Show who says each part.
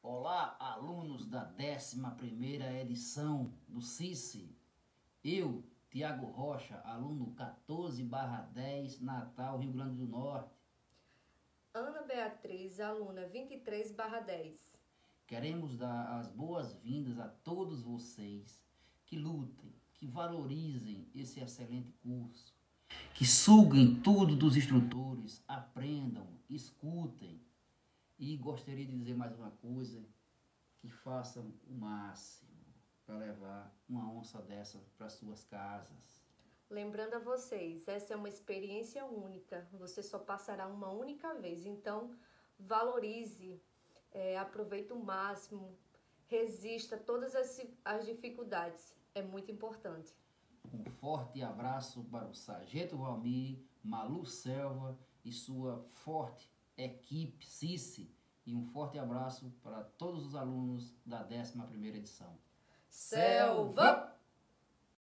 Speaker 1: Olá, alunos da 11ª edição do CICE. Eu, Tiago Rocha, aluno 14/10, Natal, Rio Grande do Norte.
Speaker 2: Ana Beatriz, aluna 23/10.
Speaker 1: Queremos dar as boas-vindas a todos vocês que lutem, que valorizem esse excelente curso, que suguem tudo dos instrutores, aprendam, escutem. E gostaria de dizer mais uma coisa, que façam o máximo para levar uma onça dessa para suas casas.
Speaker 2: Lembrando a vocês, essa é uma experiência única, você só passará uma única vez, então valorize, aproveite o máximo, resista a todas as dificuldades, é muito importante.
Speaker 1: Um forte abraço para o Sargento Valmir, Malu Selva e sua forte equipe CICE, e um forte abraço para todos os alunos da 11ª edição.
Speaker 2: Selva!